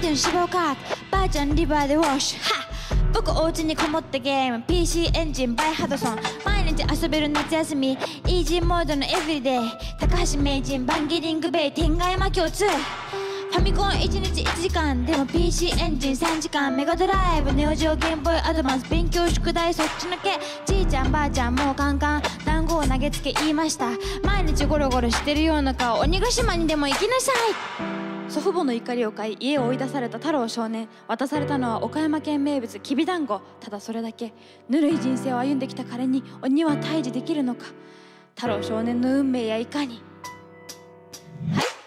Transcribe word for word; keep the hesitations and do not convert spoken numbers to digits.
の脂肪価格ばあちゃんリバーでウォッシュは僕お家にこもってゲーム ピーシー エンジン by ハドソン毎日遊べる夏休みイージーモードのエブリデイ高橋名人バンギリングベイ天外山共通ファミコンいちにちいちじかんでも ピーシー エンジンさんじかんメガドライブネオジオゲームボーイアドバンス勉強宿題そっちのけじいちゃんばあちゃんもうカンカン団子を投げつけ言いました毎日ゴロゴロしてるような顔鬼ヶ島にでも行きなさい祖父母の怒りを買い家を追い出された太郎少年渡されたのは岡山県名物きびだんごただそれだけぬるい人生を歩んできた彼に鬼は退治できるのか太郎少年の運命やいかにはい